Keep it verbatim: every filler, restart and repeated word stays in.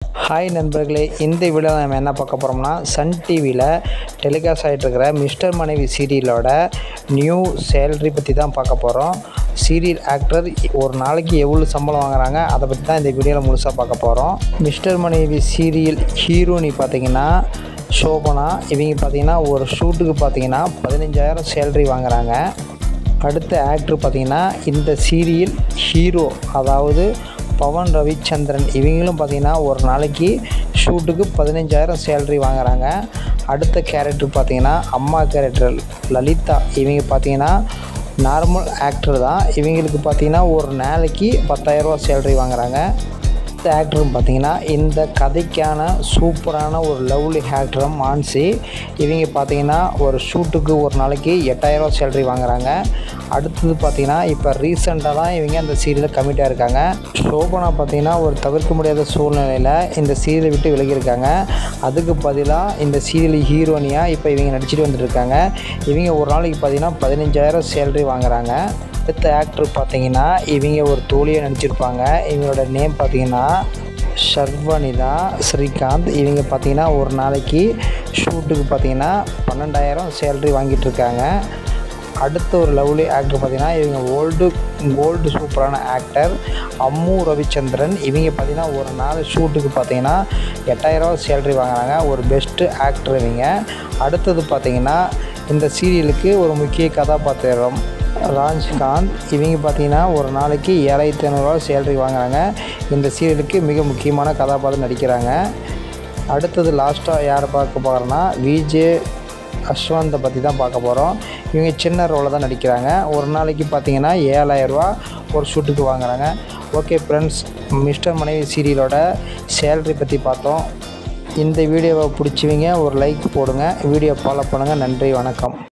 Hi நண்பர்களே, இந்த video நம்ம என்ன பார்க்க போகிறோம்னா, சன் டிவியில் டெலிகாஸ்ட் ஆகிட்டு இருக்கிற மிஸ்டர் மனைவி சீரியலோட நியூ சேலரி பற்றி தான் பார்க்க போகிறோம். சீரியல் ஆக்டர் ஒரு நாளைக்கு எவ்வளோ சம்பளம் வாங்குறாங்க அதை பற்றி தான் இந்த வீடியோவில் முழுசாக பார்க்க போகிறோம். மிஸ்டர் மனைவி சீரியல் ஹீரோனி பார்த்திங்கன்னா சோபனா. இவங்க பார்த்திங்கன்னா ஒரு ஷூட்டுக்கு பார்த்திங்கன்னா பதினஞ்சாயிரம் சேலரி வாங்குகிறாங்க. அடுத்த ஆக்டர் பார்த்திங்கன்னா இந்த சீரியல் ஹீரோ, அதாவது பவன் ரவிச்சந்திரன். இவங்களும் பார்த்திங்கன்னா ஒரு நாளைக்கு ஷூட்டுக்கு பதினஞ்சாயிரம் சேலரி வாங்குகிறாங்க. அடுத்த கேரக்டர் பார்த்திங்கன்னா அம்மா கேரக்டர் லலிதா. இவங்க பார்த்திங்கன்னா நார்மல் ஆக்டர் தான். இவங்களுக்கு பார்த்திங்கன்னா ஒரு நாளைக்கு பத்தாயிரரூவா சேலரி வாங்குகிறாங்க. அடுத்த ஆக்டரும் பார்த்திங்கன்னா இந்த கதைக்கான சூப்பரான ஒரு லவ்லி ஆக்டர் மான்சி. இவங்க பார்த்திங்கன்னா ஒரு ஷூட்டுக்கு ஒரு நாளைக்கு எட்டாயிரரூவா சேலரி வாங்குகிறாங்க. அடுத்தது பார்த்திங்கன்னா இப்போ ரீசெண்டாக தான் இவங்க அந்த சீரியலில் கமிட்டாக இருக்காங்க. சோபனா பார்த்திங்கன்னா ஒரு தவிர்க்க முடியாத சூழ்நிலையில் இந்த சீரியலை விட்டு விலகியிருக்காங்க. அதுக்கு பதிலாக இந்த சீரியல் ஹீரோனியாக இப்போ இவங்க நடிச்சிட்டு வந்துட்டுருக்காங்க. இவங்க ஒரு நாளைக்கு பார்த்திங்கன்னா பதினஞ்சாயிரம் சேலரி வாங்குகிறாங்க. அடுத்த ஆக்டர் பார்த்திங்கன்னா இவங்க ஒரு தோழியாக நடிச்சிருப்பாங்க. இவங்களோட நேம் பார்த்திங்கன்னா ஷர்வனிதா ஸ்ரீகாந்த். இவங்க பார்த்திங்கன்னா ஒரு நாளைக்கு ஷூட்டுக்கு பார்த்திங்கன்னா பன்னெண்டாயிரம் சேலரி வாங்கிட்டுருக்காங்க. அடுத்த ஒரு லவ்லி ஆக்டர் பார்த்திங்கன்னா இவங்க ஓல்டு கோல்டு சூப்பரான ஆக்டர் அம்மு ரவிச்சந்திரன். இவங்க பார்த்திங்கன்னா ஒரு நாள் ஷூட்டுக்கு பார்த்திங்கன்னா எட்டாயிரரூவா சேலரி வாங்குறாங்க. ஒரு பெஸ்ட்டு ஆக்டர் இவங்க. அடுத்தது பார்த்திங்கன்னா இந்த சீரியலுக்கு ஒரு முக்கிய கதாபாத்திரம் ராஜ்காந்த். இவங்க பார்த்திங்கன்னா ஒரு நாளைக்கு ஏழாயிரத்தி ஐநூறுரூவா சேலரி வாங்குறாங்க. இந்த சீரியலுக்கு மிக முக்கியமான கதாபாத்திரம் நடிக்கிறாங்க. அடுத்தது லாஸ்ட்டாக யாரை பார்க்க போகிறோன்னா விஜே அஸ்வந்தை பற்றி தான் பார்க்க போகிறோம். இவங்க சின்ன ரோலில் தான் நடிக்கிறாங்க. ஒரு நாளைக்கு பார்த்திங்கன்னா ஏழாயிரரூவா ஒரு ஷூட்டுக்கு வாங்குறாங்க. ஓகே ஃப்ரெண்ட்ஸ், மிஸ்டர் மனைவி சீரியலோட சேலரி பற்றி பார்த்தோம். இந்த வீடியோவை பிடிச்சிவிங்க ஒரு லைக் போடுங்க, வீடியோ ஃபாலோ பண்ணுங்கள். நன்றி, வணக்கம்.